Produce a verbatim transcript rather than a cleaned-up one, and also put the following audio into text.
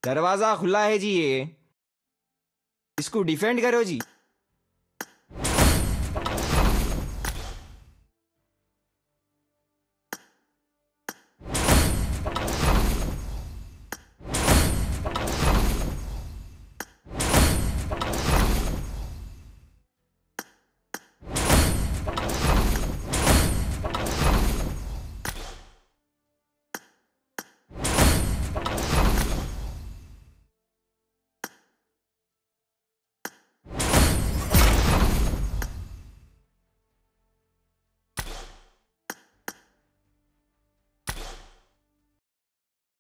दरवाजा खुला है जी, ये इसको डिफेंड करो जी।